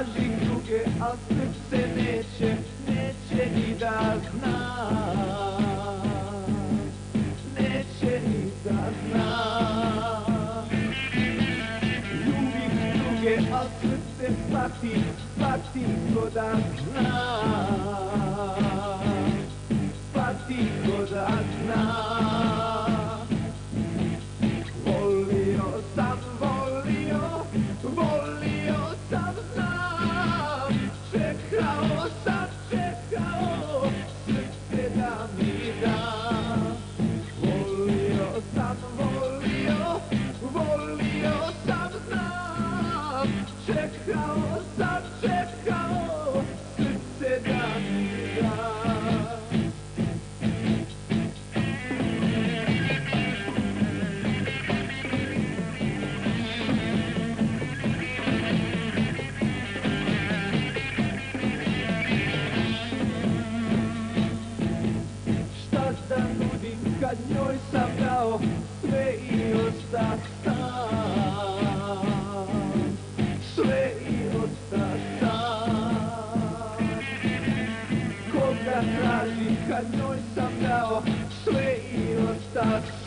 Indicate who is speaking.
Speaker 1: tražim druge, a srce neće ni da zna. Neće ni da zna. Ljubim druge, a srce pati ko da zna. Pati ko da zna. Čekao, srce da mi da. Šta da nudim kad njoj sam dao sve i ostao sam. Sve i ostao sam. Koga tražim kad njoj sam dao sve i ostao sam.